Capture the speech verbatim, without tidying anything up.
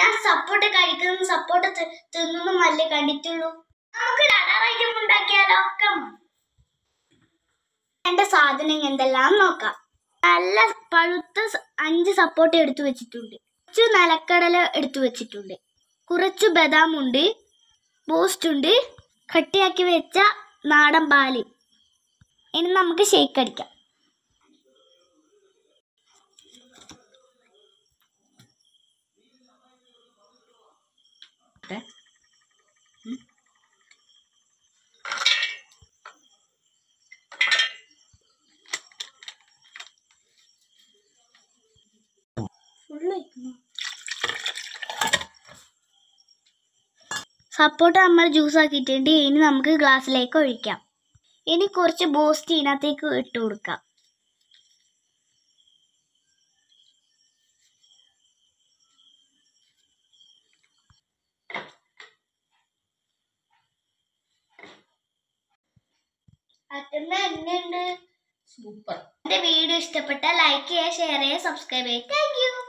ഞാൻ സപ്പോർട്ട് കഴിക്കുന്നു സപ്പോർട്ട് തിന്നൊന്നും അല്ലേ കണ്ടിട്ടുള്ളൂ. നമുക്ക് അടാർ ഐറ്റം ഉണ്ടാക്കിയാലോ? വേണ്ട സാധനങ്ങൾ എന്തെല്ലാം നോക്കാം. നല്ല പഴുത്ത അഞ്ച് സപ്പോർട്ട് എടുത്തു വെച്ചിട്ടുണ്ട്. കുറച്ച് നിലക്കടല എടുത്തു വെച്ചിട്ടുണ്ട്. കുറച്ച് ബദാം ഉണ്ട്, ബൂസ്റ്റ് ഉണ്ട്, കട്ടിയാക്കി വെച്ച നാടൻ പാല്. ഇനി നമുക്ക് ഷേക്ക് അടിക്കാം. സപ്പോർട്ട് നമ്മൾ ജ്യൂസ് ആക്കിയിട്ടുണ്ട്. ഇനി നമുക്ക് ഗ്ലാസ്സിലേക്ക് ഒഴിക്കാം. ഇനി കുറച്ച് ബൂസ്റ്റ് ഇതിനകത്തേക്ക് ഇട്ട് കൊടുക്കാം. സൂപ്പർ. എന്റെ വീഡിയോ ഇഷ്ടപ്പെട്ടാൽ ലൈക്ക് ചെയ്യുക, ഷെയർ ചെയ്യുക, സബ്സ്ക്രൈബ് ചെയ്യുക. Thank U.